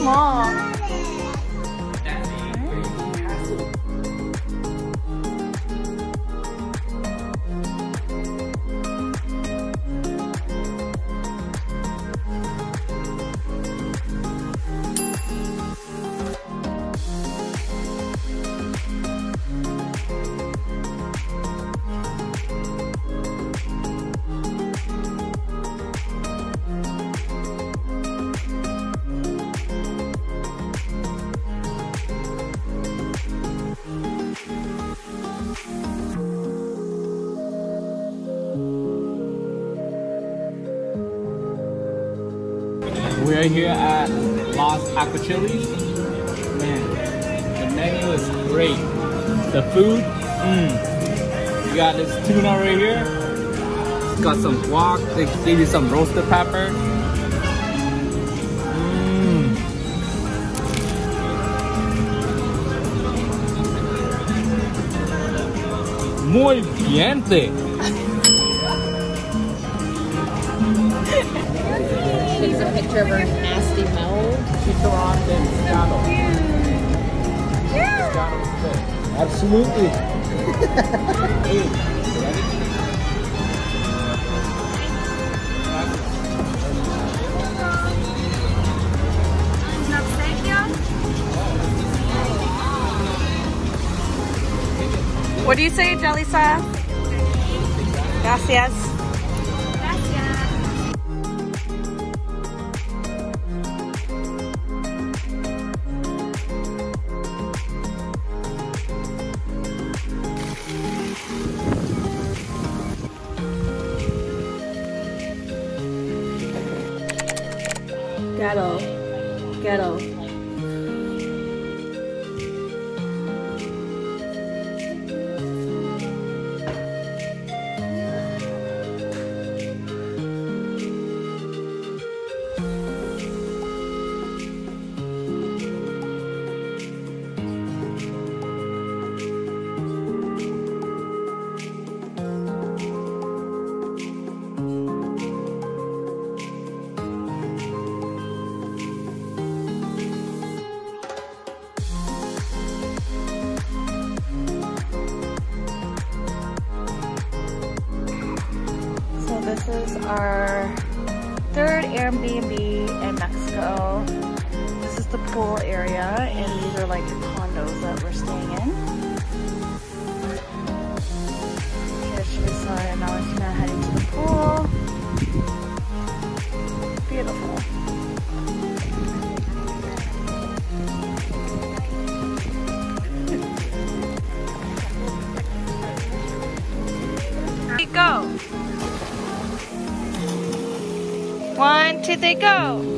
small. We're here at Los Aquachillis. Man, the menu is great. The food, You got this tuna right here. It's got some guac. They give you some roasted pepper. Muy biente. Takes a picture of her nasty mouth. Chicharron de pescado. Absolutely. What do you say, Jelisa? Gracias. Ghetto. This is our third Airbnb in Mexico. This is the pool area, and these are like the condos that we're staying in. Here's Teresa, and now we're gonna head into the pool. Beautiful. Go. 1, 2, 3, go!